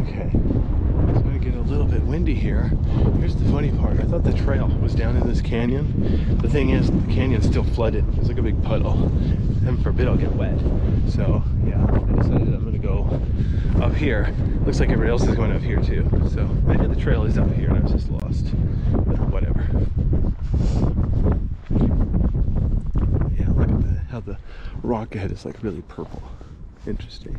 Okay, so I get a little bit windy here. Here's the funny part. I thought the trail was down in this canyon. The thing is, the canyon's still flooded. It's like a big puddle. Heaven forbid I'll get wet. So yeah, I decided I'm gonna go up here. Looks like everybody else is going up here too. So maybe the trail is up here and I was just lost. But whatever. Yeah, look at how the rock ahead is like really purple. Interesting.